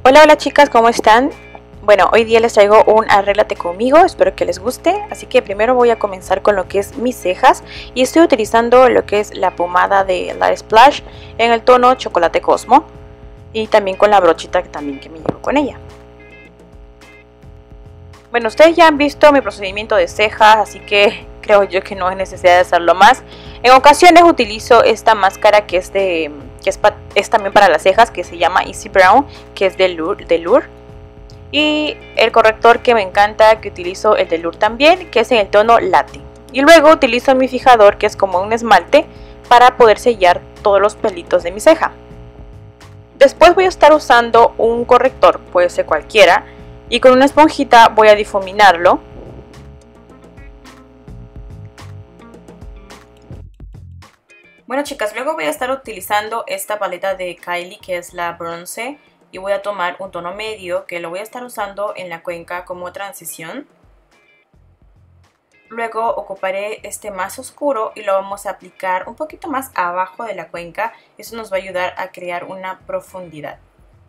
Hola, hola chicas, ¿cómo están? Bueno, hoy día les traigo un arréglate conmigo, espero que les guste. Así que primero voy a comenzar con lo que es mis cejas. Y estoy utilizando lo que es la pomada de Lash Splash en el tono Chocolate Cosmo. Y también con la brochita que me llevo con ella. Bueno, ustedes ya han visto mi procedimiento de cejas, así que creo yo que no hay necesidad de hacerlo más. En ocasiones utilizo esta máscara que es también para las cejas, que se llama Easy Brown, que es de Lure. Y el corrector que me encanta, que utilizo el de Lure también, que es en el tono Latte. Y luego utilizo mi fijador, que es como un esmalte, para poder sellar todos los pelitos de mi ceja. Después voy a estar usando un corrector, puede ser cualquiera, y con una esponjita voy a difuminarlo. Bueno chicas, luego voy a estar utilizando esta paleta de Kylie, que es la bronce, y voy a tomar un tono medio que lo voy a estar usando en la cuenca como transición. Luego ocuparé este más oscuro y lo vamos a aplicar un poquito más abajo de la cuenca. Eso nos va a ayudar a crear una profundidad.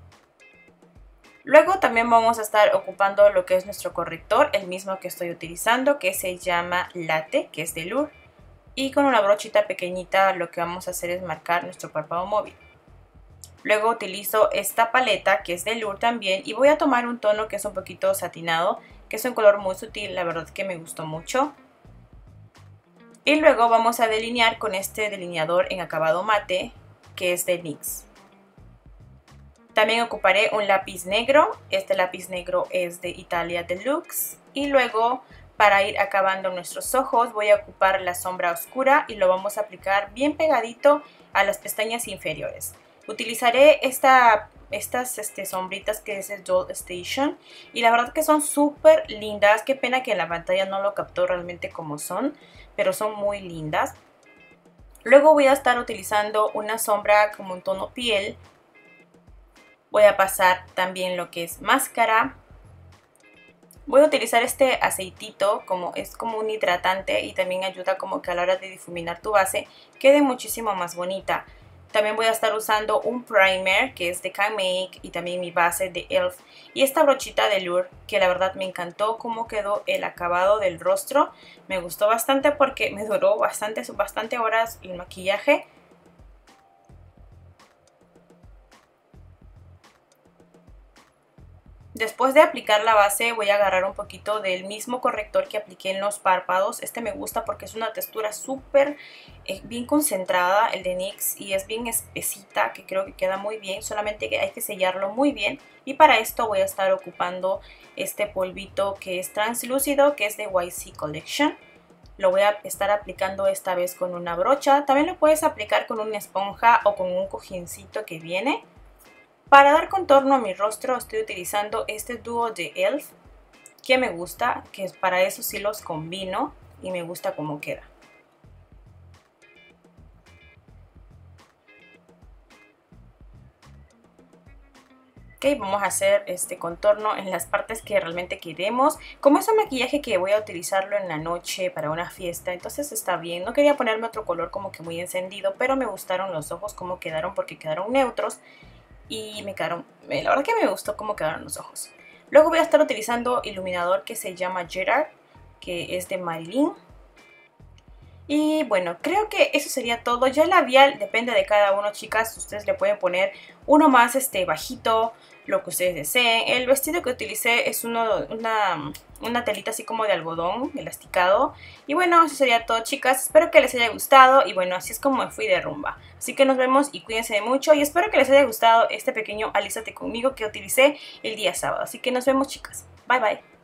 Luego también vamos a estar ocupando lo que es nuestro corrector, el mismo que estoy utilizando, que se llama Latte, que es de Lure. Y con una brochita pequeñita lo que vamos a hacer es marcar nuestro párpado móvil. Luego utilizo esta paleta que es de Lure también y voy a tomar un tono que es un poquito satinado, que es un color muy sutil, la verdad que me gustó mucho. Y luego vamos a delinear con este delineador en acabado mate, que es de NYX. También ocuparé un lápiz negro, este lápiz negro es de Italia Deluxe. Y luego, para ir acabando nuestros ojos, voy a ocupar la sombra oscura y lo vamos a aplicar bien pegadito a las pestañas inferiores. Utilizaré estas sombritas que es el Doll Station y la verdad que son súper lindas. Qué pena que en la pantalla no lo captó realmente como son, pero son muy lindas. Luego voy a estar utilizando una sombra como un tono piel. Voy a pasar también lo que es máscara. Voy a utilizar este aceitito, es como un hidratante y también ayuda como que a la hora de difuminar tu base quede muchísimo más bonita. También voy a estar usando un primer que es de Can Make y también mi base de ELF. Y esta brochita de Lure que la verdad me encantó cómo quedó el acabado del rostro. Me gustó bastante porque me duró bastante horas el maquillaje. Después de aplicar la base voy a agarrar un poquito del mismo corrector que apliqué en los párpados. Este me gusta porque es una textura súper bien concentrada, el de NYX, y es bien espesita, que creo que queda muy bien. Solamente que hay que sellarlo muy bien. Y para esto voy a estar ocupando este polvito que es translúcido, que es de YC Collection. Lo voy a estar aplicando esta vez con una brocha. También lo puedes aplicar con una esponja o con un cojincito que viene. Para dar contorno a mi rostro estoy utilizando este dúo de ELF que me gusta, que para eso sí los combino y me gusta cómo queda. Ok, vamos a hacer este contorno en las partes que realmente queremos. Como es un maquillaje que voy a utilizarlo en la noche para una fiesta, entonces está bien. No quería ponerme otro color como que muy encendido, pero me gustaron los ojos como quedaron porque quedaron neutros. Y la verdad que me gustó cómo quedaron los ojos. Luego voy a estar utilizando iluminador que se llama Gerard, que es de Marilyn. Y bueno, creo que eso sería todo. Ya el labial depende de cada uno, chicas. Ustedes le pueden poner uno más bajito, lo que ustedes deseen. El vestido que utilicé es una telita así como de algodón, elasticado. Y bueno, eso sería todo, chicas. Espero que les haya gustado. Y bueno, así es como me fui de rumba. Así que nos vemos y cuídense mucho. Y espero que les haya gustado este pequeño alízate conmigo que utilicé el día sábado. Así que nos vemos, chicas. Bye, bye.